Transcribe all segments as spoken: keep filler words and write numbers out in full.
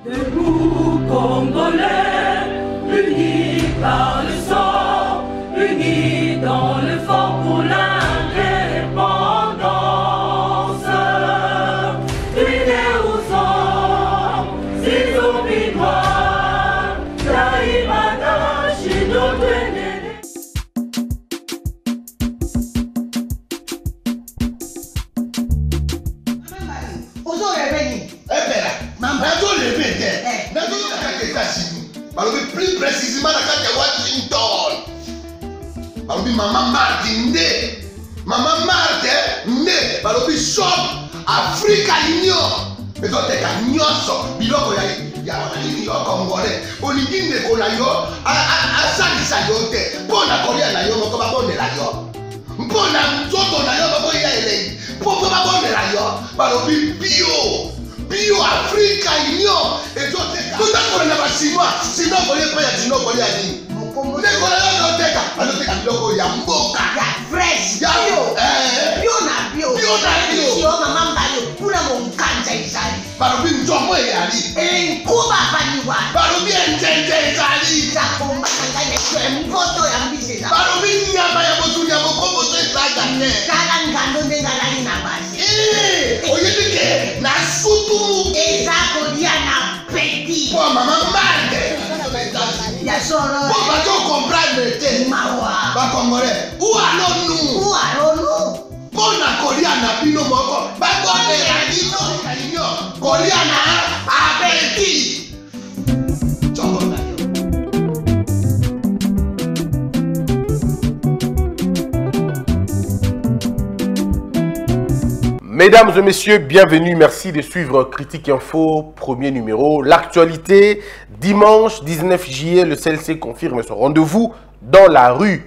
Debout Congolais, unis par le sang, unis dans le fort pour l'indépendance. Unis aux hommes, ces zombies noirs, Taïmada, chez notre ennemi. Plus précisément dans la Washington. Maman Martin Maman Martin Balobi shop Africa Union. Mais quand tu as nyoso, biloko ya ya wanani yo Congolais. Oligine kola yo a a salisa yo te. Pona kolia na yo ko ba bondela yo. Pona nzoto na yo ko ya ele. Po ba bondela yo. Balobi bio. Bio Africa Union. Et toi tu as on a pas chinois. Sinon on est pas ya sinon on est ani. Mokombo. Ne kola yo teka. Ano teka biloko ya mboka. Ya fresh. Ya bio. Eh. Bio na bio. Bio na bio. Yo mama mbayo kula monkanja izali. Balobi nzomo yali. Eh kuba baniwa. Balobi enjenje izali. Za komba kanganya kwa mpoto ya mbise za. Balobi nyama ya botu ya mokombo to isaga ne. Kala ngando ndenga lali na basi. Eh, oyedike na sutu. Eza kolia na petit. Po mama mande. Ya solo. Po ba to comprendre te. Mawa. Ba Congolais. Ou alors nous. Ou alors nous. Pona kolia na bino moko. Ba bonne la dino kanyo. Kolia na abeti. Chongo. Mesdames et messieurs, bienvenue, merci de suivre Critique Info, premier numéro. L'actualité, dimanche dix-neuf juillet, le C L C confirme son rendez-vous dans la rue.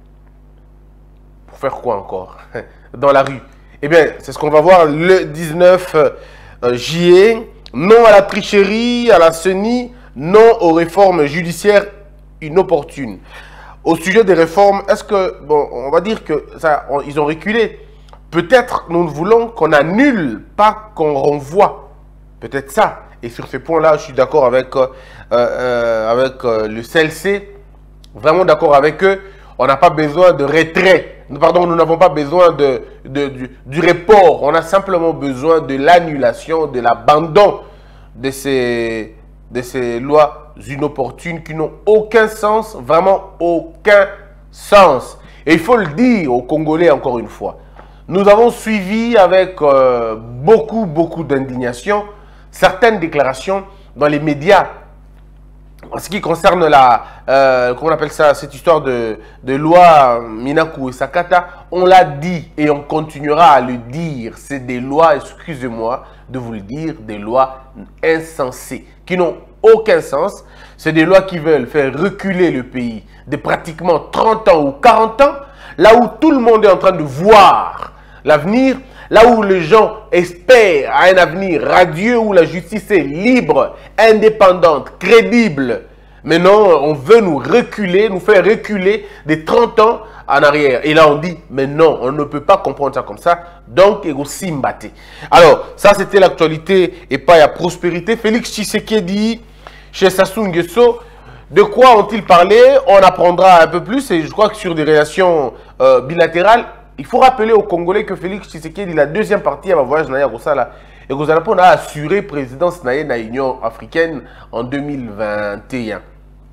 Pour faire quoi encore? Dans la rue. Eh bien, c'est ce qu'on va voir le dix-neuf juillet. Non à la tricherie, à la chenille, non aux réformes judiciaires inopportunes. Au sujet des réformes, est-ce que, bon, on va dire que ça, on, ils ont reculé. Peut-être nous voulons qu'on annule, pas qu'on renvoie. Peut-être ça. Et sur ce point-là, je suis d'accord avec, euh, euh, avec euh, le C L C. Vraiment d'accord avec eux. On n'a pas besoin de retrait. Pardon, nous n'avons pas besoin de, de, du, du report. On a simplement besoin de l'annulation, de l'abandon de ces, de ces lois inopportunes qui n'ont aucun sens. Vraiment aucun sens. Et il faut le dire aux Congolais encore une fois. Nous avons suivi avec euh, beaucoup, beaucoup d'indignation certaines déclarations dans les médias en ce qui concerne la, euh, comment on appelle ça, cette histoire de, de loi Minaku et Sakata. On l'a dit et on continuera à le dire. C'est des lois, excusez-moi de vous le dire, des lois insensées qui n'ont aucun sens. C'est des lois qui veulent faire reculer le pays de pratiquement trente ans ou quarante ans, là où tout le monde est en train de voir l'avenir, là où les gens espèrent à un avenir radieux, où la justice est libre, indépendante, crédible. Mais non, on veut nous reculer, nous faire reculer des trente ans en arrière. Et là, on dit, mais non, on ne peut pas comprendre ça comme ça. Donc, il aussi mbaté. Alors, ça, c'était l'actualité et pas la prospérité. Félix Tshisekedi, chez Sassou Nguesso, de quoi ont-ils parlé? On apprendra un peu plus. Et je crois que sur des relations euh, bilatérales, il faut rappeler aux Congolais que Félix Tshisekedi, la deuxième partie à ma voyage Naya Rosala, et que a assuré présidence Naya na Union africaine en deux mille vingt et un.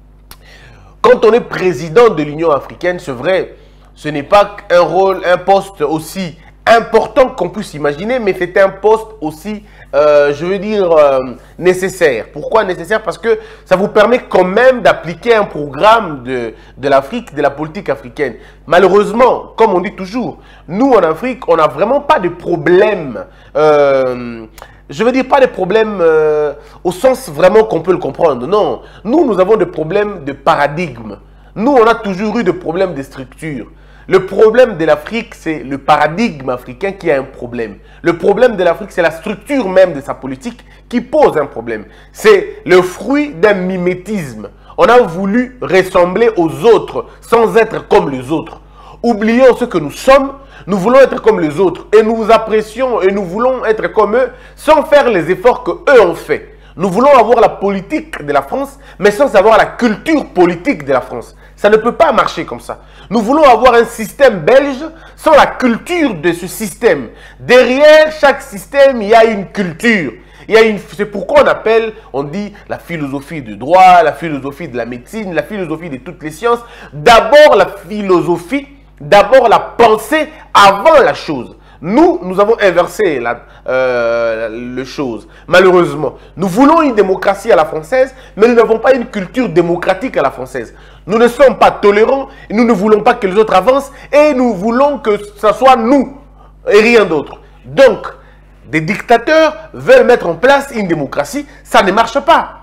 Quand on est président de l'Union africaine, c'est vrai, ce n'est pas un rôle, un poste aussi important qu'on puisse imaginer, mais c'est un poste aussi, euh, je veux dire, euh, nécessaire. Pourquoi nécessaire? Parce que ça vous permet quand même d'appliquer un programme de, de l'Afrique, de la politique africaine. Malheureusement, comme on dit toujours, nous en Afrique, on n'a vraiment pas de problème, euh, je veux dire pas de problème euh, au sens vraiment qu'on peut le comprendre. Non, nous, nous avons des problèmes de paradigme. Nous, on a toujours eu des problèmes de structure. Le problème de l'Afrique, c'est le paradigme africain qui a un problème. Le problème de l'Afrique, c'est la structure même de sa politique qui pose un problème. C'est le fruit d'un mimétisme. On a voulu ressembler aux autres sans être comme les autres. Oublions ce que nous sommes, nous voulons être comme les autres. Et nous apprécions et nous voulons être comme eux sans faire les efforts qu'eux ont fait. Nous voulons avoir la politique de la France, mais sans avoir la culture politique de la France. Ça ne peut pas marcher comme ça. Nous voulons avoir un système belge sans la culture de ce système. Derrière chaque système, il y a une culture. C'est pourquoi on appelle, on dit la philosophie du droit, la philosophie de la médecine, la philosophie de toutes les sciences. D'abord la philosophie, d'abord la pensée avant la chose. Nous, nous avons inversé la, euh, le chose, malheureusement. Nous voulons une démocratie à la française, mais nous n'avons pas une culture démocratique à la française. Nous ne sommes pas tolérants, et nous ne voulons pas que les autres avancent, et nous voulons que ce soit nous, et rien d'autre. Donc, des dictateurs veulent mettre en place une démocratie, ça ne marche pas.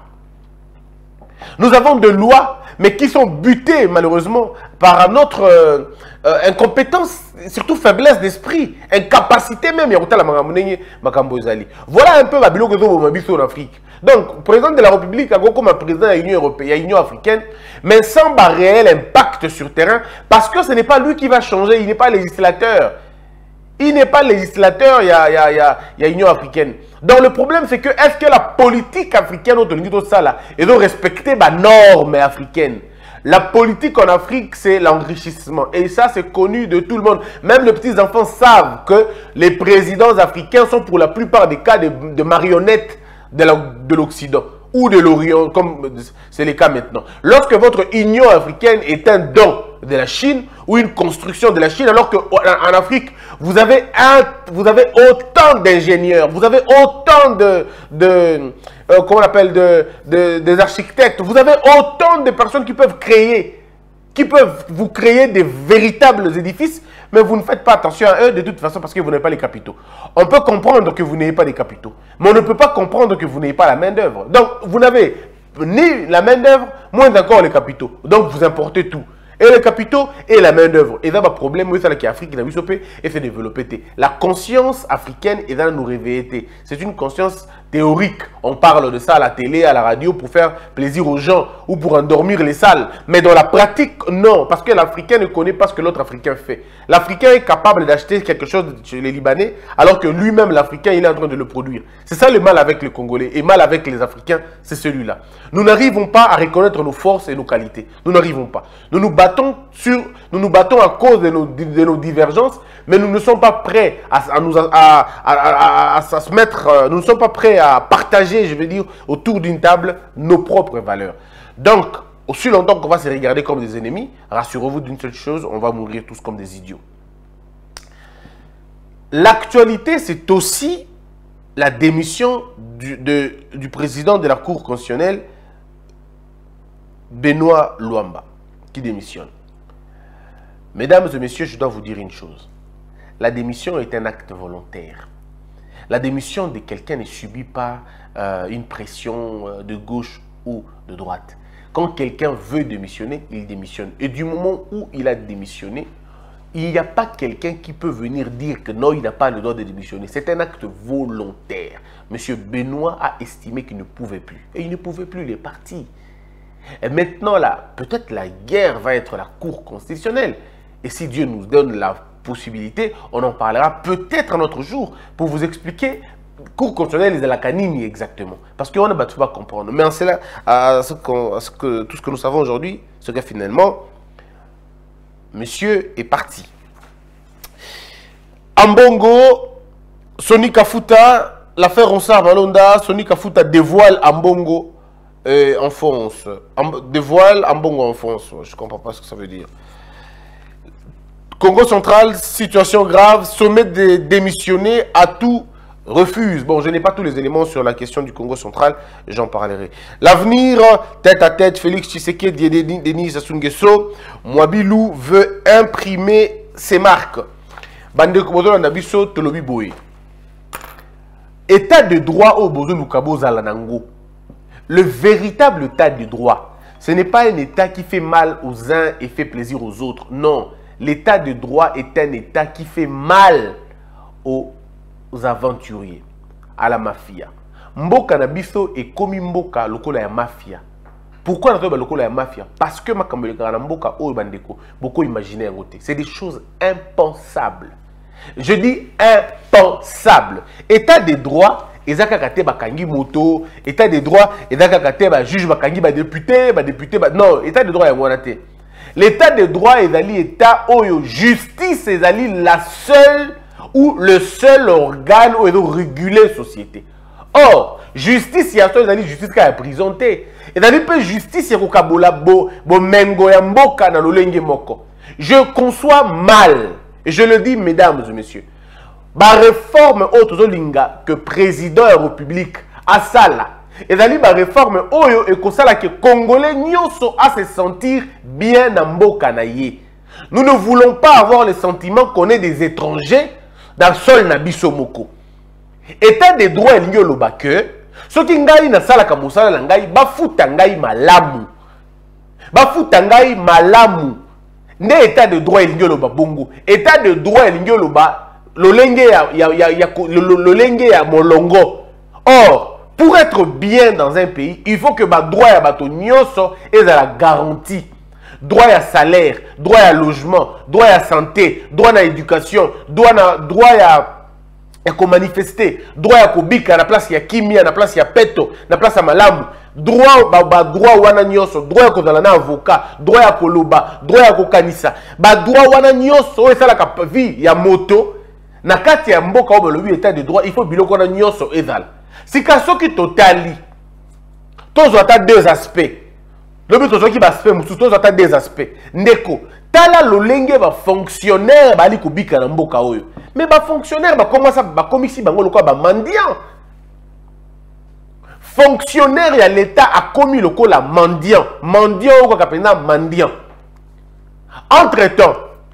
Nous avons des lois, mais qui sont butées, malheureusement, par notre euh, euh, incompétence, surtout faiblesse d'esprit, incapacité même. Voilà un peu Babylone que nous avons en Afrique. Donc, président de la République, comme président de l'Union européenne, l'Union africaine, mais sans un réel impact sur le terrain, parce que ce n'est pas lui qui va changer, il n'est pas législateur. Il n'est pas législateur, il y a, il y a, il y a, il y a l'Union africaine. Donc le problème, c'est que est-ce que la politique africaine, ils doit respecter les normes africaines? La politique en Afrique, c'est l'enrichissement. Et ça, c'est connu de tout le monde. Même les petits-enfants savent que les présidents africains sont pour la plupart des cas de, de marionnettes de l'Occident ou de l'Orient, comme c'est le cas maintenant. Lorsque votre Union africaine est un don de la Chine ou une construction de la Chine, alors qu'en en Afrique, vous avez, un, vous avez autant d'ingénieurs, vous avez autant de, de euh, comment on appelle, de, de, des architectes, vous avez autant de personnes qui peuvent créer, qui peuvent vous créer des véritables édifices, mais vous ne faites pas attention à eux de toute façon parce que vous n'avez pas les capitaux. On peut comprendre que vous n'ayez pas les capitaux, mais on ne peut pas comprendre que vous n'ayez pas la main d'œuvre. Donc, vous n'avez ni la main d'œuvre, moins encore les capitaux. Donc, vous importez tout. Et les capitaux et la main d'œuvre. Et là, le problème, c'est que l'Afrique a développé et s'est développée. La conscience africaine est dans nous réveiller. C'est une conscience théorique. On parle de ça à la télé, à la radio pour faire plaisir aux gens ou pour endormir les salles. Mais dans la pratique, non. Parce que l'Africain ne connaît pas ce que l'autre Africain fait. L'Africain est capable d'acheter quelque chose chez les Libanais alors que lui-même, l'Africain, il est en train de le produire. C'est ça le mal avec les Congolais et mal avec les Africains, c'est celui-là. Nous n'arrivons pas à reconnaître nos forces et nos qualités. Nous n'arrivons pas. Nous nous battons sur, nous nous battons à cause de nos, de nos divergences, mais nous ne sommes pas prêts à, à, nous, à, à, à, à, à se mettre, nous ne sommes pas prêts à partager, je veux dire, autour d'une table, nos propres valeurs. Donc, aussi longtemps qu'on va se regarder comme des ennemis, rassurez-vous d'une seule chose, on va mourir tous comme des idiots. L'actualité, c'est aussi la démission du, de, du président de la Cour constitutionnelle, Benoît Luamba, qui démissionne. Mesdames et messieurs, je dois vous dire une chose. La démission est un acte volontaire. La démission de quelqu'un ne subit pas euh, une pression euh, de gauche ou de droite. Quand quelqu'un veut démissionner, il démissionne. Et du moment où il a démissionné, il n'y a pas quelqu'un qui peut venir dire que non, il n'a pas le droit de démissionner. C'est un acte volontaire. Monsieur Benoît a estimé qu'il ne pouvait plus. Et il ne pouvait plus, il est parti. Et maintenant, là, peut-être la guerre va être la Cour constitutionnelle. Et si Dieu nous donne la possibilité, on en parlera peut-être un autre jour pour vous expliquer Cour constitutionnelle de la canine exactement. Parce qu'on ne va pas comprendre. Mais en cela, à ce que, à ce que, tout ce que nous savons aujourd'hui, c'est que finalement, monsieur est parti. Ambongo, Soni Kafuta, l'affaire Onsar Malonda, Soni Kafuta dévoile Ambongo euh, en France. Amb dévoile Ambongo en France. Je ne comprends pas ce que ça veut dire. Congo central, situation grave, sommet des démissionnés, à tout refuse. Bon, je n'ai pas tous les éléments sur la question du Congo central, j'en parlerai. L'avenir, tête à tête, Félix Tshisekedi, Denis Sassou Nguesso, Mwabilou veut imprimer ses marques. Bande Komodo Nabiso, Tolobi Boé. État de droit au Bozo Nukabo Zalanango. Le véritable état de droit, ce n'est pas un état qui fait mal aux uns et fait plaisir aux autres. Non. L'état de droit est un état qui fait mal aux aventuriers, à la mafia. Mboka Nabiso est comme Mboka, lokola ya mafia. Pourquoi on a lokola ya mafia? Parce que Makamboleka Mboka ou Bandeko, beaucoup imaginaient un côté. C'est des choses impensables. Je dis impensables. État de droit ezaka kate bakangi moto, état de droit, ezaka kate ba juge bakangi ba député, ba député ba non, état de droit ya ngwana te. L'état de droit ezali état oyo justice ezali la seule ou le seul organe où il doit réguler la société. Or, justice, il y a une justice qui est prison. Et dans le justice, il y a une bo mengo ya mboka na lolenge moko. Je conçois mal, et je le dis, mesdames et messieurs, la réforme autozolinga que président de la République a sala. Et dans la réforme oyo et que ça que Congolais nyonso à se sentir bien na mboka na ye. Nous ne voulons pas avoir le sentiment qu'on est des étrangers dans le sol na biso moko. État de droit elingi oloba que soki ngai na sala ka mosala na ngai bafuta ngai malamu. Bafuta ngai malamu. Nde état de droit elingi oloba bongo. État de droit elingi oloba lolenge ya ya ya, ya lolenge ya molongo. Or, pour être bien dans un pays, il faut que ba droit ya bato nyonso ezala garantie. Droit à salaire, droit à logement, droit à santé, droit à éducation, droit à droit à à manifester, droit à kobika na place ya kimia, na place ya peto, na place ya malamu, droit ba, ba droit wana nyonso, droit à kozala na avocat, droit à koloba, droit à kokanisa, ba droit wana nyonso esala ka vie ya moto na kati ya mboka obo lobi état de droit, il faut biloko na nyonso ezala. Si ka soki totali tozo ata deux aspects. Le but c'est que nous avons des aspects. Ndeko, tala lolenge ba fonctionnaire ba li kubika na mboka oyo. Mais ba fonctionnaire ba comment ça ba comme ici bango lokwa ba mendiant. Fonctionnaire ya l'état a commis le la mendiant. Mendiant ou quoi qu'appelle mendiant. Entre-temps,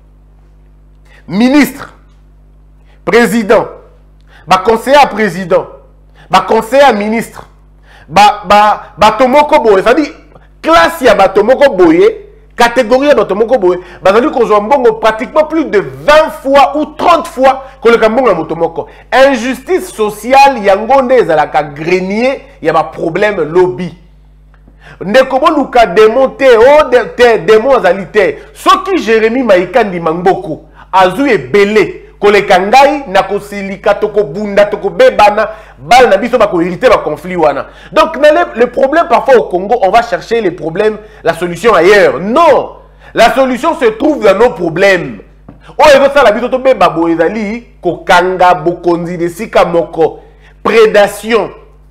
ministre, président, ba conseiller à président, ba conseiller à ministre, ba ba ba tomoko boy, ça dit classe ya batomoko boye, catégorie ya batomoko boye, bazali kozwa mbongo pratiquement plus de vingt fois ou trente fois que le kambongo ya motomoko. Injustice sociale yango nde ezalaka grenier ya ba problème lobby. Ndeko boluka démonter o de te démon azali te. Soki Jérémy Maïkandi Mangboku azu ebele koleka ngai na kosilika toko bunda toko bebana bal na biso ba ko hériter ba conflit wana. Donc le, le problème parfois au Congo, on va chercher les problèmes, la solution ailleurs. Non, la solution se trouve dans nos problèmes. Oh ezo sala biso to beba bo ezali ko kanga bokonzi de sika moko prédation.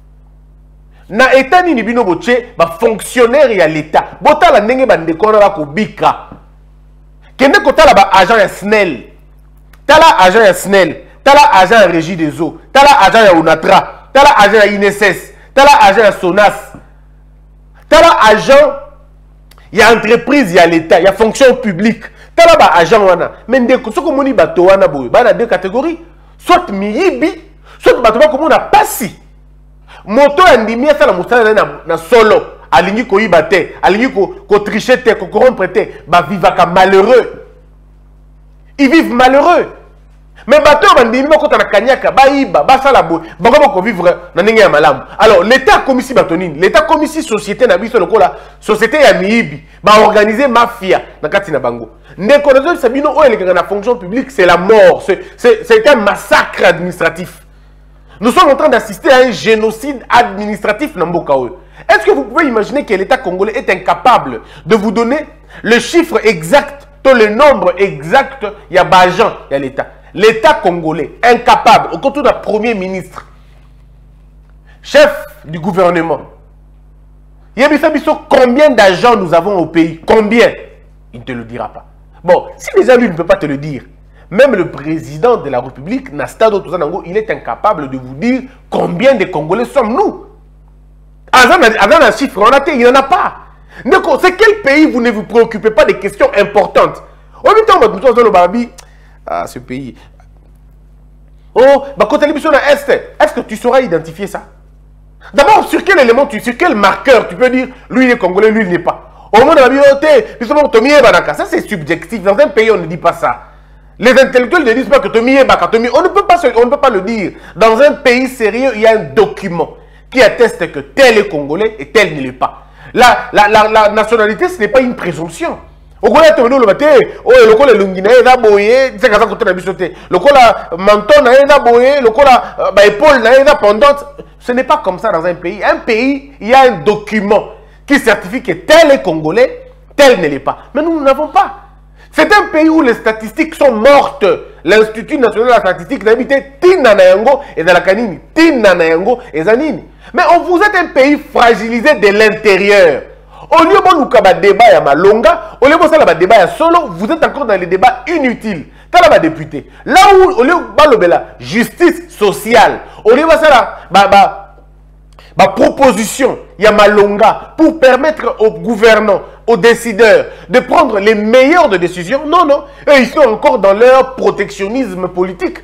Na état ni bino boche ba fonctionnaire ya l'état. Botala ndenge ba ndeko na ba ko bika. Kende ko tala ba agent ya S N E L. Tala agent ya S N E L, tala agent ya Régie des eaux, tala agent ya ONATRA, tala agent ya I N S S, tala agent ya SONAS, tala agent ya entreprise ya l'État, ya fonction publique, tala ba agent wana. Mais ndeko soko moni bato wana boy, ba na deux catégories, soit miyibi, soit bato ba komona pasi. Moto andimi ya sala musala na, na solo, alingi ko yibate, alingi ko ko tricher te, ko corrompre te, ba vivaka malheureux. Ils vivent malheureux. Mais bateau bandimi moko ta na kanyaka ba iba ba sala boy bango bako vivre na ndenge ya malamu. Alors l'état commissi batonine, l'état commissi société na biso lokola société ya miibi ba organiser mafia na kati na bango. Ndeko nazo sabino o elekanga na fonction publique, c'est la mort, c'est c'est un massacre administratif. Nous sommes en train d'assister à un génocide administratif na mboka oyo. Est-ce que vous pouvez imaginer que l'état congolais est incapable de vous donner le chiffre exact, le nombre exact, il y a Bajan, il y a l'État. L'État congolais, incapable, au contour d'un premier ministre, chef du gouvernement. Il y a combien d'agents nous avons au pays? Combien? Il ne te le dira pas. Bon, si déjà lui ne peut pas te le dire, même le président de la République, Nastado Touzanango, il est incapable de vous dire combien de Congolais sommes-nous. Avant un chiffre, on a il n'y en a pas. C'est quel pays vous ne vous préoccupez pas des questions importantes? Au même temps, ah, ce pays. Oh, est-ce que tu sauras identifier ça? D'abord, sur quel élément, tu, sur quel marqueur tu peux dire lui il est congolais, lui il n'est pas? Au moins, ça c'est subjectif. Dans un pays, on ne dit pas ça. Les intellectuels ne disent pas que Tomie est baka. On ne peut pas, on ne peut pas le dire. Dans un pays sérieux, il y a un document qui atteste que tel est congolais et tel ne l'est pas. La, la, la, la nationalité, ce n'est pas une présomption. okola te no lobate oyo lokola elongi na ye na boye c'est kaza kote na biso te lokola menton na ye na boye lokola ba épaule na ye na pendante. Ce n'est pas comme ça dans un pays. Un pays, il y a un document qui certifie que tel est congolais, tel ne l'est pas. Mais nous, nous n'avons pas. C'est un pays où les statistiques sont mortes. L'Institut national de la statistique n'a habité Tina Nayango et dans la canine Tina Nayango et Zanini. Mais on vous êtes un pays fragilisé de l'intérieur. Au lieu de nous faire débat à Malonga, au lieu de faire débat à Solo, vous êtes encore dans les débats inutiles. Quand on député, là où au lieu de la justice sociale, au lieu de faire la proposition, il y a Malonga pour permettre aux gouvernants, aux décideurs de prendre les meilleures de décisions. Non, non, eux, ils sont encore dans leur protectionnisme politique.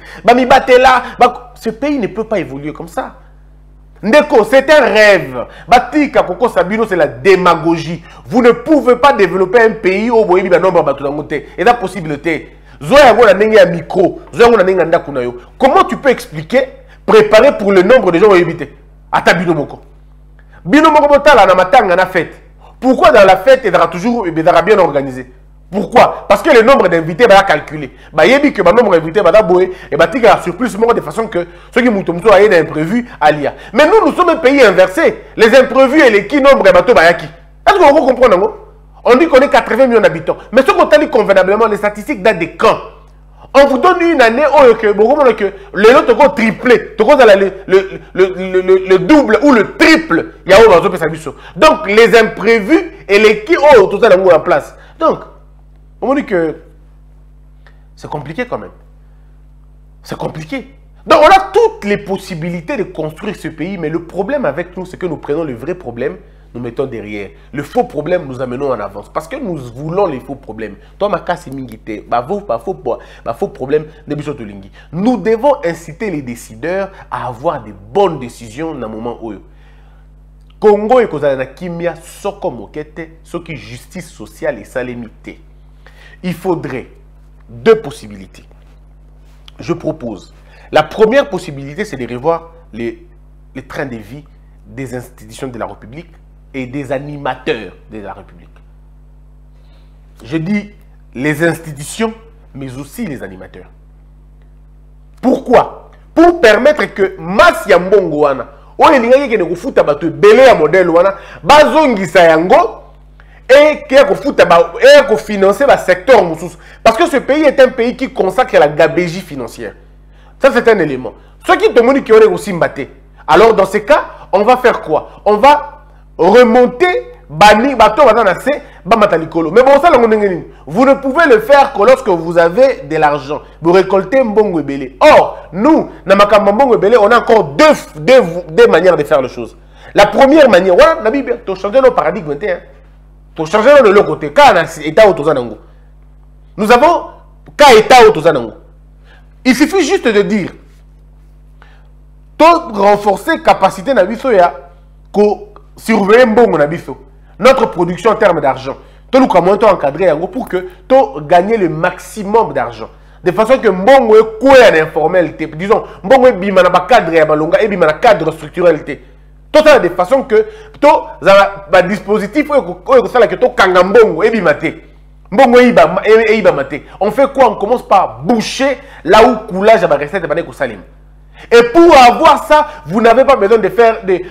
Ce pays ne peut pas évoluer comme ça. Ndeko, c'est un rêve. Batika Koko Sabino, c'est la démagogie. Vous ne pouvez pas développer un pays où vous avez un nombre de choses. Et la possibilité. Micro. Comment tu peux expliquer, préparer pour le nombre de gens où vous habitez? Ata binomoko. Binomoko botala na matanga na fête. Pourquoi dans la fête, il y aura toujours bien organisé? Pourquoi? Parce que le nombre d'invités va calculer. Bah yebi que le nombre d'invités va d'abord et bah tika la surplus de façon que ceux qui mouton mouton aient imprévu à l'I A. Mais nous nous sommes un pays inversé. Les imprévus et les qui nombre et bateau bayaki. Est-ce que vous comprenez? On dit qu'on est quatre-vingts millions d'habitants. Mais ce qu'on t'a dit convenablement, les statistiques datent des camps. On vous donne une année où que le lot est triplé, le, le, le, le, le double ou le triple. Donc les imprévus et les qui ont tout ça en place. Donc, on dit que c'est compliqué quand même. C'est compliqué. Donc on a toutes les possibilités de construire ce pays, mais le problème avec nous, c'est que nous prenons le vrai problème, nous mettons derrière. Le faux problème, nous amenons en avance. Parce que nous voulons les faux problèmes. Toi, ma casse mingité, bah faux, bah faux, bah faux problème, nous devons inciter les décideurs à avoir des bonnes décisions dans le moment où Congo et Kozana Kimia soko mokete, ce qui justice sociale et salémité. Il faudrait deux possibilités. Je propose. La première possibilité, c'est de revoir les, les trains de vie des institutions de la République et des animateurs de la République. Je dis les institutions, mais aussi les animateurs. Pourquoi? Pour permettre que Mas Yambongo wana, oye linga yeke ne kufuta batu belé ya modèle wana, bazongisa yango et qui a financé le secteur. Parce que ce pays est un pays qui consacre la gabégie financière. Ça, c'est un élément. Ceux qui te montrent qu'ils ont aussi mbatté. Alors, dans ces cas, on va faire quoi? On va remonter, bannir, bateau, mais bon, ça, vous ne pouvez le faire que lorsque vous avez de l'argent. Vous récoltez mbongo belé. Or, nous, on a encore deux, deux, deux manières de faire les choses. La première manière, on a changé nos paradigmes. Pour changer de l'autre côté, nous avons cas état autosanango. Il suffit juste de dire to renforcer la capacité de surveiller notre production en termes d'argent. Tout nous comment encadrer pour que tu gagnes le maximum d'argent. De façon que mbongo est quoi en informalité. Disons, mbongo est bimana cadre et balonga et bimana cadre structuralité. Tout ça de façon que tout un dispositif on fait quoi? On commence par boucher là où coulage à la recette et pour avoir ça, vous n'avez pas besoin de faire des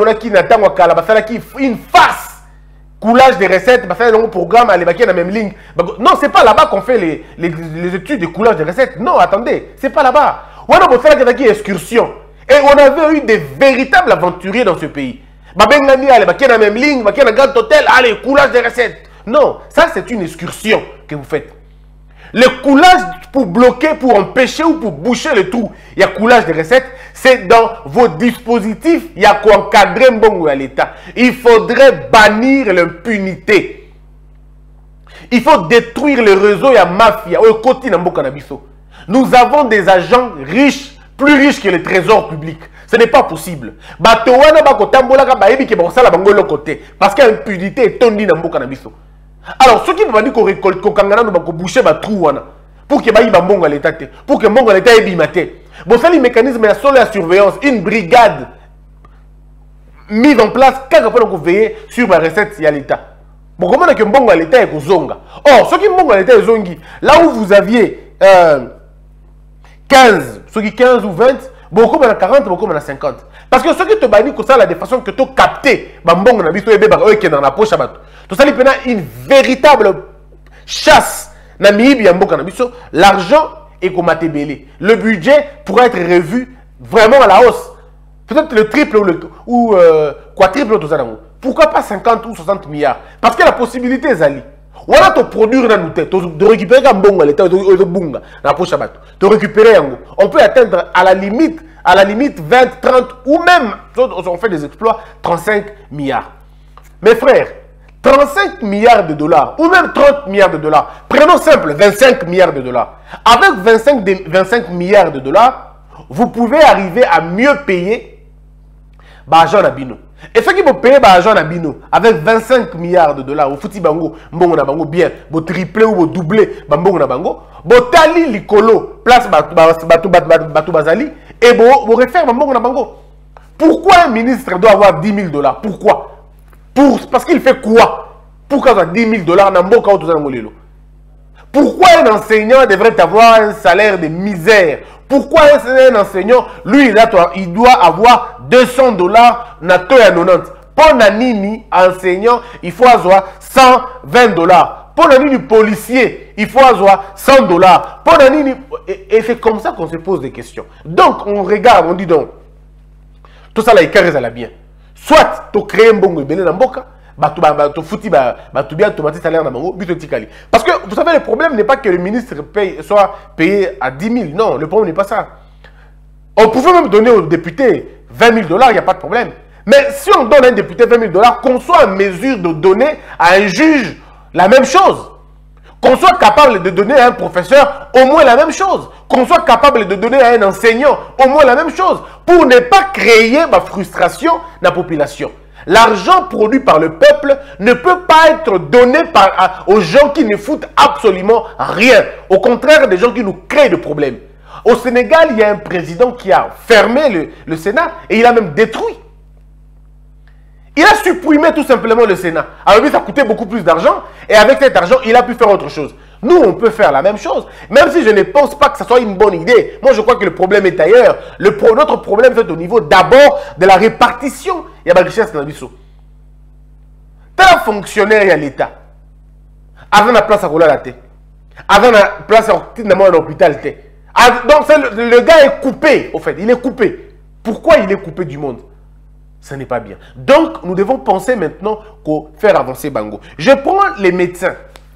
une face coulage des recettes, un programme à l'évacuer dans la même ligne. Non, c'est pas là-bas qu'on fait les, les, les études de coulage des recettes. Non, attendez, c'est pas là-bas. On a fait une excursion. Et on avait eu des véritables aventuriers dans ce pays. Babengani, allez, qui est dans la même ligne, qui est dans le grand hôtel, allez, coulage des recettes. Non, ça c'est une excursion que vous faites. Le coulage pour bloquer, pour empêcher ou pour boucher le trou, il y a coulage des recettes, c'est dans vos dispositifs, il y a quoi encadrer mbongo à l'État. Il faudrait bannir l'impunité. Il faut détruire le réseau, il y a mafia, nous avons des agents riches, plus riche que le trésor public. Ce n'est pas possible. Parce qu'il y a l'impunité est tondue dans le Nabiso. Alors, ceux qui me disent qu'on récolte, qu'on boucher le trou, pour que l'État, pour que l'État ait bimaté. Bon, ça, le mécanisme de la surveillance, une brigade mise en place, quand on veiller sur la recette, il y a l'État. Bon, comment est-ce que mbongo à l'état est zonga? Or, ce qui mbongo à l'état est zongi, là où vous aviez euh, quinze, ceux qui quinze ou vingt, beaucoup maintenant quarante, beaucoup maintenant cinquante. Parce que ceux qui te banissent comme ça, la de façon que tu capté, mbongo na biso ebe ba eux qui dans la poche abato. Tout ça, il y a une véritable chasse na miibi ya mboka na biso. L'argent est comme atébélé. Le budget pourrait être revu vraiment à la hausse. Peut-être le triple ou le ou euh, quadruple tout ça. Pourquoi pas cinquante ou soixante milliards? Parce que la possibilité est ali. On a te produire dans nos têtes, de récupérer un bon à l'état de bunga, la poche abato, de récupérer un. On peut atteindre à la limite, à la limite vingt, trente ou même, on fait des exploits, trente-cinq milliards. Mes frères, trente-cinq milliards de dollars ou même trente milliards de dollars, prenons simple, vingt-cinq milliards de dollars. Avec vingt-cinq, vingt-cinq milliards de dollars, vous pouvez arriver à mieux payer Bajan Abino. Et ceux qui vont payer l'argent à Bino avec vingt-cinq milliards de dollars, au fouti bango, mbongo na bango bien, vous triplez ou vous doublez mbongo na bango, vous tali likolo, place batu bazali, et vous refaire mbongo na bango. Pourquoi un ministre doit avoir dix mille dollars? Pourquoi? Pour, parce qu'il fait quoi? Pourquoi avoir dix mille dollars na mboka ou tout ça? Pourquoi un enseignant devrait avoir un salaire de misère? Pourquoi un enseignant, lui, il doit avoir deux cents dollars na to ya quatre-vingt-dix? Pour Nanini, enseignant, il faut avoir cent vingt dollars. Pour Nanini, policier, il faut avoir cent dollars. Pour Nanini, et, et c'est comme ça qu'on se pose des questions. Donc, on regarde, on dit donc, tout ça là, il caresse à la bien. Soit, tu crées un bon bébé dans boka, tu fouti, tu bien tomate salaire dans bango, parce que vous savez, le problème n'est pas que le ministre paye, soit payé à dix mille. Non, le problème n'est pas ça. On pouvait même donner aux députés vingt mille dollars, il n'y a pas de problème. Mais si on donne à un député vingt mille dollars, qu'on soit en mesure de donner à un juge la même chose. Qu'on soit capable de donner à un professeur au moins la même chose. Qu'on soit capable de donner à un enseignant au moins la même chose. Pour ne pas créer ma frustration dans la population. L'argent produit par le peuple ne peut pas être donné par, à, aux gens qui ne foutent absolument rien. Au contraire, des gens qui nous créent des problèmes. Au Sénégal, il y a un président qui a fermé le, le Sénat et il a même détruit. Il a supprimé tout simplement le Sénat. Alors lui, ça coûtait beaucoup plus d'argent et avec cet argent, il a pu faire autre chose. Nous, on peut faire la même chose, même si je ne pense pas que ce soit une bonne idée. Moi, je crois que le problème est ailleurs. Le pro, notre problème est au niveau d'abord de la répartition. Il y a ma richesse dans le biseau. Tel fonctionnaire à l'État, avant la place à rouler la tête, avant la place à l'hôpital, donc le, le gars est coupé, au fait, il est coupé. Pourquoi il est coupé du monde? Ce n'est pas bien. Donc, nous devons penser maintenant qu'au faire avancer Bango. Je prends les médecins.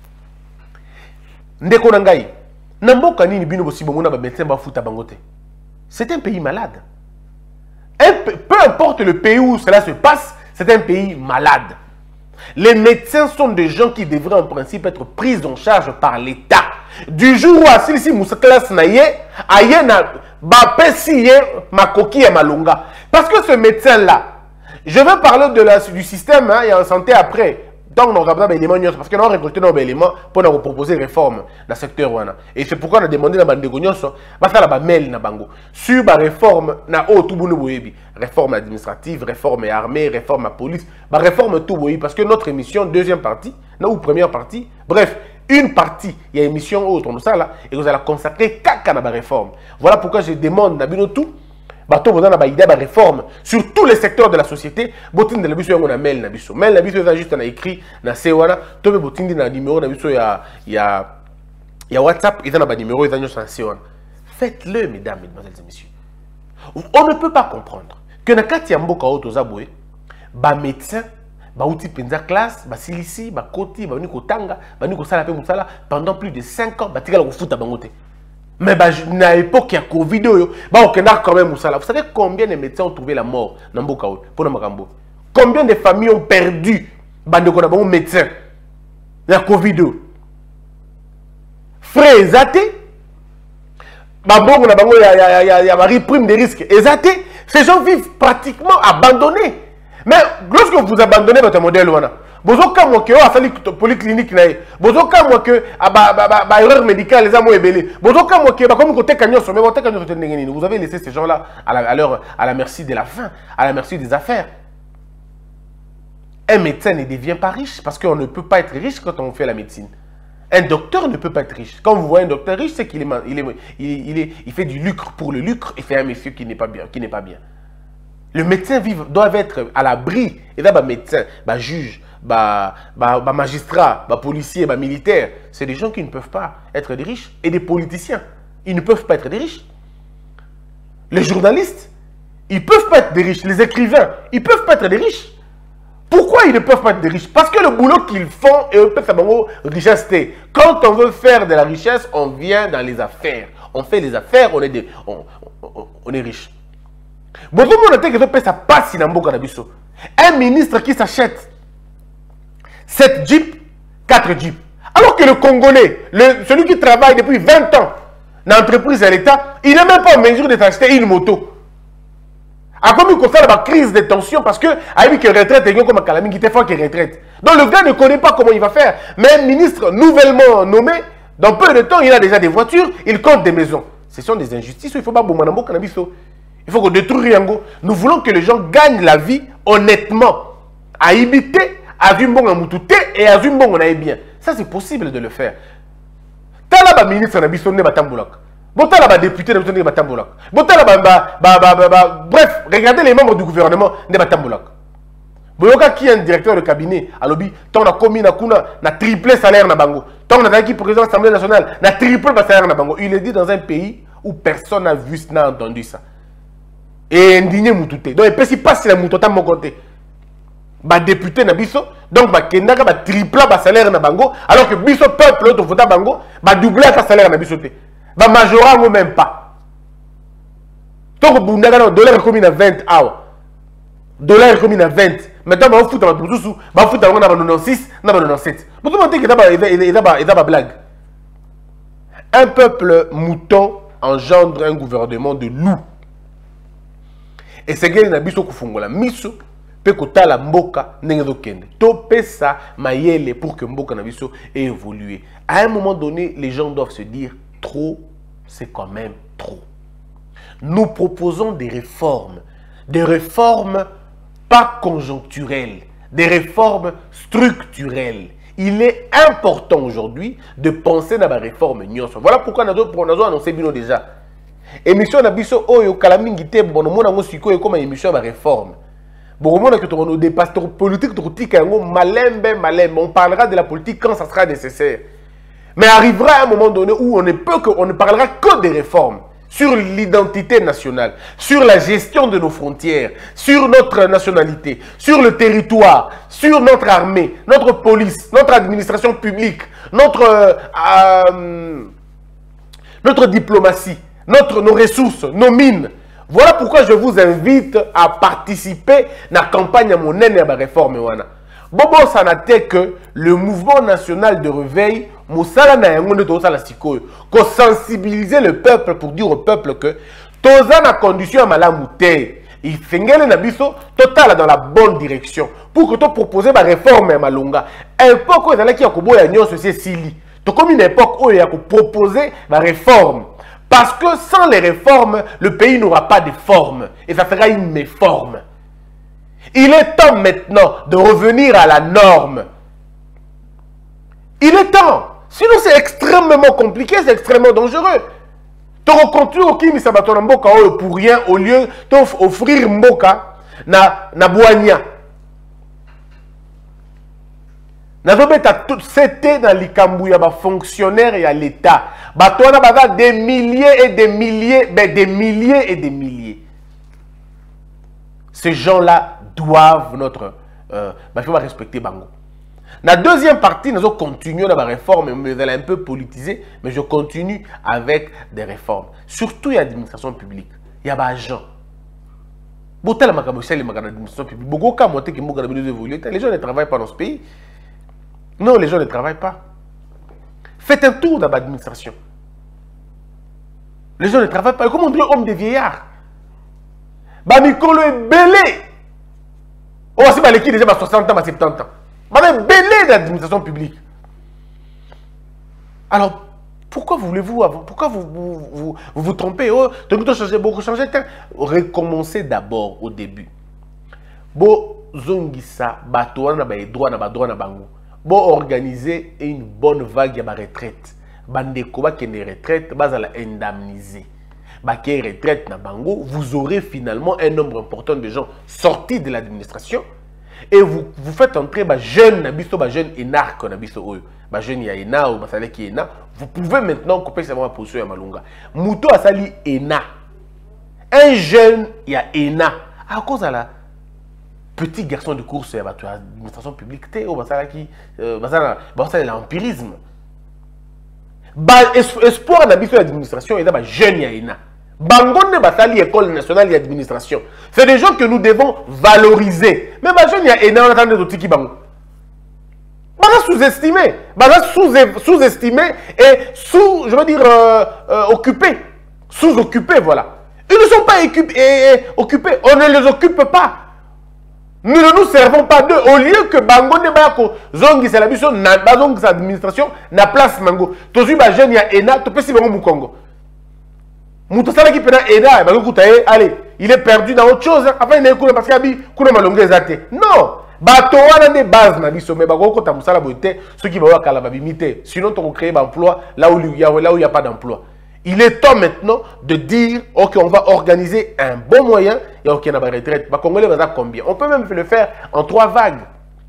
C'est un pays malade. Un, peu importe le pays où cela se passe, c'est un pays malade. Les médecins sont des gens qui devraient en principe être pris en charge par l'État. Du jour où Asilisi Moussaklas Naye, Aye na Bapesiye Makoki et Malunga. Parce que ce médecin-là, je vais parler de la, du système hein, et en santé après. Donc, nous avons des éléments, parce que nous avons récolté nos éléments pour nous proposer une réforme dans le secteur. Et c'est pourquoi on a demandé à Bandego Nyonso, de faire la mail na bango sur la réforme, na o tout réforme administrative, réforme armée, réforme à police, la réforme tout parce que notre émission, deuxième partie, ou première partie, bref, une partie, il y a une émission autre, nous ça là, et vous allez consacrer caca à la réforme. Voilà pourquoi je demande à Binotou. Bato vous avez une réforme sur tous les secteurs de la société. Botin de la biso on a mail na biso. Mail na biso ça juste on a écrit na sewana. Tobe botin na numéro na biso ya ya ya WhatsApp ils ont un numéro ils ont sur sewana. Faites-le mesdames, mesdemoiselles et messieurs. On ne peut pas comprendre que na kati ya mboka oto zaboué ba médecin ba outi penza classe ba silisi ba koti ba ni kotanga ba ni kosala pe musala pendant plus de cinq ans ba tika ko futa bangote. Mais bah, à l'époque, il y a Covid, bah, on a quand même ça. Vous savez combien de médecins ont trouvé la mort dans Mboka pour Makambo? Combien de familles ont perdu des médecins dans Covid? Frère, Ezaté, bah, bon, on a y a une prime de risque. Ezaté, ces gens vivent pratiquement abandonnés. Mais lorsque vous abandonnez votre modèle, bozo ka mo ke o asali polyclinique na ye bozo ka mo ke ba ba ba erreur médicale les amo ebele bozo ka mo ke ba comme côté kanyo so mais côté kanyo so ndengeni vous avez laissé ces gens là à la à leur à la merci de la faim, à la merci des affaires. Un médecin ne devient pas riche parce qu'on ne peut pas être riche quand on fait la médecine. Un docteur ne peut pas être riche. Quand vous voyez un docteur riche, c'est qu'il est, il est, il, il est, il fait du lucre pour le lucre et fait un monsieur qui n'est pas bien, qui n'est pas bien. Le médecin vive, doit être à l'abri. Et là, bah, médecin, bah, juge, bah, bah, bah, magistrat, bah, policier, bah, militaire, c'est des gens qui ne peuvent pas être des riches. Et des politiciens, ils ne peuvent pas être des riches. Les journalistes, ils ne peuvent pas être des riches. Les écrivains, ils ne peuvent pas être des riches. Pourquoi ils ne peuvent pas être des riches? Parce que le boulot qu'ils font est une richesse. Quand on veut faire de la richesse, on vient dans les affaires. On fait les affaires, on est, des, on, on, on est riche. Un ministre qui s'achète sept jeeps, quatre jeeps. Alors que le Congolais, le, celui qui travaille depuis vingt ans dans l'entreprise à l'État, il n'est même pas en mesure de s'acheter une moto. A comme il constate la crise de tension parce que a vu que retraite est comme un calamine qui était fort qu'il retraite. Donc le gars ne connaît pas comment il va faire. Mais un ministre nouvellement nommé, dans peu de temps, il a déjà des voitures, il compte des maisons. Ce sont des injustices. Il faut pas bomber cannabis. Il faut qu'on détruise rien. Nous voulons que les gens gagnent la vie honnêtement. À imiter, à Zumbong en Moutoute et à Zumbong on aille bien. Ça c'est possible de le faire. T'as là ministre Nabiso ne batamboulak. Bota là député ne batamboulak. Bota là bref, regardez les membres du gouvernement ne batamboulak. Boyoka qui est un directeur de cabinet à lobby, tant na commis na kuna na triplé salaire na bango. Tant na qui président de l'Assemblée nationale na triplé salaire na bango. Il est dit dans un pays où personne n'a vu n'a entendu ça. Et indigné Moutoute. Donc, il ne passe la Moutoute à mon côté. Bah, député na biso, donc, bah, Kendaka, bah, triple bah, salaire na bango, alors que biso peuple, l'autre vote bango, bah, double la salaire na biso. Bah, majora, même pas. Donc, Bundaka, dollar commis à vingt hours. Dollar commis à vingt. Maintenant, bah, on fout à ma sous, bah, on fout à quatre-vingt-six, quatre-vingt-sept. Pour tout le monde, il y a une blague. Un peuple mouton engendre un gouvernement de loups. Et c'est que na biso kufungola miso pe kotala mboka ndenge kende. To pesa mayele pour que mboka na biso ait évolué. À un moment donné, les gens doivent se dire trop, c'est quand même trop. Nous proposons des réformes, des réformes pas conjoncturelles, des réformes structurelles. Il est important aujourd'hui de penser dans la réforme. Voilà pourquoi nous avons annoncé Bino déjà. Émission na biso oyo kalamingité bono mona ngo sikoyo comme émission ba réforme. Bon mona que to des pasteurs politiques to tika ngo malembe malembe, on parlera de la politique quand ça sera nécessaire. Mais arrivera un moment donné où on ne peut que on ne parlera que des réformes sur l'identité nationale, sur la gestion de nos frontières, sur notre nationalité, sur le territoire, sur notre armée, notre police, notre administration publique, notre euh, euh, notre diplomatie. Notre, nos ressources, nos mines. Voilà pourquoi je vous invite à participer à la campagne à mon de la réforme. Bobo, ça n'a été que le mouvement national de réveil, qu'on sensibiliser le peuple pour dire au peuple que tous la condition à malamouté. Il fait total dans la bonne direction pour que tu proposes ma réforme à Malonga. Époque où il y a qui a comme une époque où il y a proposer ma réforme. Parce que sans les réformes, le pays n'aura pas de forme. Et ça fera une méforme. Il est temps maintenant de revenir à la norme. Il est temps. Sinon, c'est extrêmement compliqué, c'est extrêmement dangereux. Tu rencontres qui mi sabaton mboka pour rien au lieu d'offrir mboka na na boania. C'était dans les Kambouya, les fonctionnaires et à l'État. Des milliers et des milliers, des milliers et des milliers. Ces gens-là doivent notre... Euh, il faut respecter Bango. La deuxième partie, nous allons continuer dans la réforme, mais elle est un peu politisée, mais je continue avec des réformes. Surtout, il y a l'administration publique. Il y a des agents. Les gens ne travaillent pas dans ce pays. Non, les gens ne travaillent pas. Faites un tour dans l'administration. Les gens ne travaillent pas. Comment on dit homme de vieillard? Bamikolo est belé. Oh, c'est pas l'équipe déjà soixante ans, soixante-dix ans. Bah, belé de l'administration publique. Alors, pourquoi voulez-vous avoir? Pourquoi vous vous, vous, vous, vous trompez? Oh, beaucoup changer, beaucoup changer. Recommencez d'abord au début. Bon, zongisa bato wana ba droit na ba droit na bango. Bon organiser une bonne vague ya ba retraite. Bandeko ba kende retraite bazala indemniser. Ba ke retraite na bango, vous aurez finalement un nombre important de gens sortis de l'administration et vous vous faites entrer ba jeune na biso ba jeune énarque na biso oyo. Ba jeune ya ena ou ba sale ki ena, vous pouvez maintenant couper sa position ya malunga. Muto asali ena. Un jeune ya ena à cause de la petit garçon de course à l'administration publique, tu sais, l'empirisme. Espoir d'habiter sur l'administration, il y a des jeunes. Bangonne Batali École nationale d'administration. C'est des gens que nous devons valoriser. Mais les jeunes, il y a un de qui bango. Sous-estimé. Sous-estimé et sous, je veux dire, euh, euh, occupé. Sous-occupé, voilà. Ils ne sont pas occupés. On ne les occupe pas. Nous ne nous servons pas d'eux. Au lieu que Bango ne Bako, Zongi, c'est la mission, Bazong, c'est l'administration, na place Mango. Tozu, ba jeune, ya Ena, to pesi Bango Mukongo. Moutosala qui pena Ena, Bango Koutaye, allez, il est perdu dans autre chose. Enfin, il n'est pas parce qu'il y a Kouna Malongé Zate. Non! Bato wana des bases na biso, mais Bango Kota Moussala Bote, ceux qui vont avoir Kalababimité. Sinon, tu vas créer un emploi là où il n'y a pas d'emploi. Il est temps maintenant de dire, ok, on va organiser un bon moyen et ok, on a une retraite. Les Congolais vont combien? On peut même le faire en trois vagues,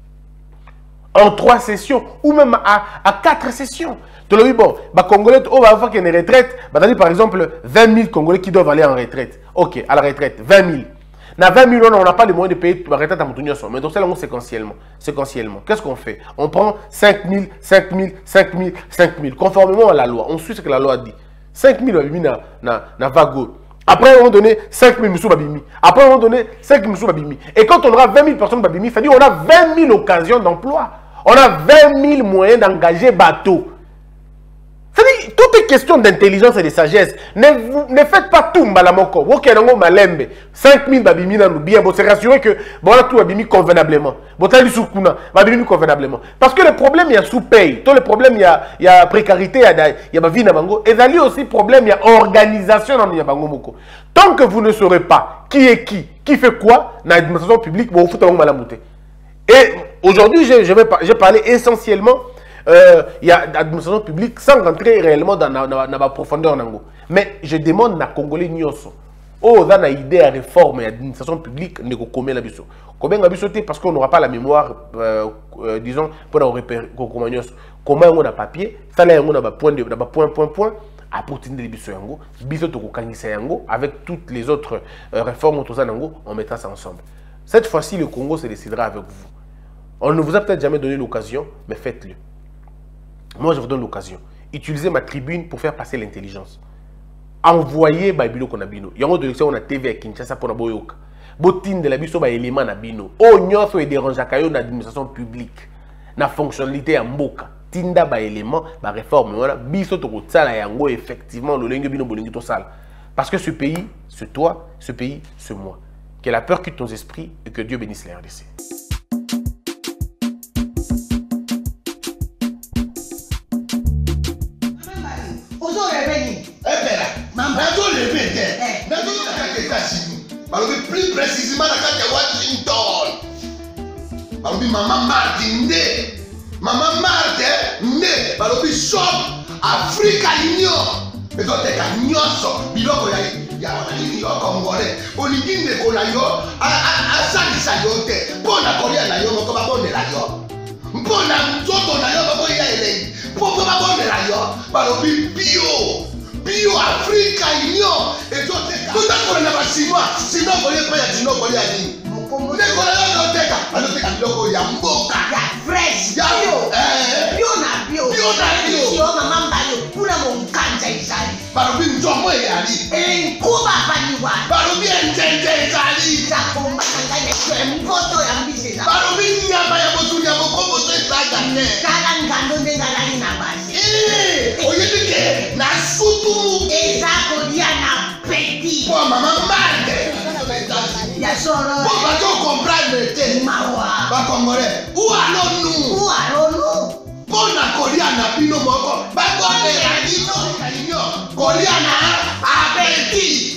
en trois sessions, ou même à, à quatre sessions. Tu l'as vu, bon, les Congolais, on va faire une retraite. Par exemple, vingt mille Congolais qui doivent aller en retraite. Ok, à la retraite, vingt mille. Dans vingt mille, on n'a pas les moyens de payer la retraite à Moutounia-Son. Mais donc, c'est séquentiellement. séquentiellement. Qu'est-ce qu'on fait? On prend cinq mille, cinq mille, cinq mille, cinq mille, conformément à la loi. On suit ce que la loi dit. cinq mille babimi na, na, na vago. Après, on va donner cinq mille moussou babimi. Après, on va donner cinq mille moussou babimi. Et quand on aura vingt mille personnes babimi, ça veut dire qu'on a vingt mille occasions d'emploi. On a vingt mille moyens d'engager bateau. C'est-à-dire, tout est question d'intelligence et de sagesse. Ne, ne faites pas tout mbalamoko. Ok, nango malembe. cinq mille babimi na bien. Bon, c'est rassuré que bon, on a tout babimi convenablement. Bon, t'as dit soukuna, babimi convenablement. Parce que le problème, il y a sous-paye. Tout le problème, il y a, il y a précarité, il y a ma vie na bango. Et il y a aussi problème, il y a organisation dans bango moko. Tant que vous ne saurez pas qui est qui, qui fait quoi, dans l'administration publique, vous faites un malamouté. Et aujourd'hui, je vais parler essentiellement. Euh, il y a l'administration publique sans rentrer réellement dans la profondeur. Mais je demande à Congolais Nyoso, oh, on a une idée à réforme et l'administration publique, ne combien la biso. Combien la biso parce qu'on n'aura pas la mémoire, euh, euh, disons, pour nous repérer comment on a papier, ça là on a point de point point point à porter de biso yango, biso to kokangisa yango avec toutes les autres euh, réformes tout ça nango, on mettra ça ensemble. Cette fois-ci le Congo se décidera avec vous. On ne vous a peut-être jamais donné l'occasion, mais faites-le. Moi, je vous donne l'occasion. Utilisez ma tribune pour faire passer l'intelligence. Envoyez Babilo Konabino. Il y a une direction, on a T V à Kinshasa pour Naboyoka. Botin de la biso ba élément Nabino. Oh, nyoso et dérange à kayo na administration publique. Na fonctionnalité à Mboka. Tinda ba élément, ba réforme. Voilà. Biso to kotsala yango effectivement le lenge bino bolingi to sala. Parce que ce pays, c'est toi, ce pays, c'est moi. Que la peur quitte nos esprits et que Dieu bénisse les R D C. Plus précisément dans la Washington. Maman Martin Nde. Maman Martin Nde. Balobi shop Africa Union. Mais donc t'es qu'à nyonso. Biloko ya ya wanani yo Congolais. Olingi ndeko na yo a salisa yo te. Mpona kolia na yo moko babondela yo. Mpona nzoto na yo bako ya elei. Poko babondela yo. Balobi bio. Bio Africa Union. Et toi t'es tout à fait na basinois. Sinon kolia pa ya sinon kolia ni. Ndeko na yo teka. Ano teka biloko ya mboka. Ya fresh. Ya bio. Eh. Bio na bio. Bio na bio. Yo mama mbayo kuna monkanja izali. Balobi nzomo yali. Eh kuba baniwa. Balobi njenje ezali. Za komba kanganya kwa mpoto ya mbise za. Balobi nyama ya botu ya bokombo to esaga ne. Kala ngando ndengalani na basi. Eh, oyebike na sutu. Eza kolia na petit. Po mama mande. Ya soro. Po ba to comprendre te. Mawa. Ba Congolais. Où allons nous? Où allons-nous? Po na kolia na bino moko. Ba ko de la dino. Kolia na appétit.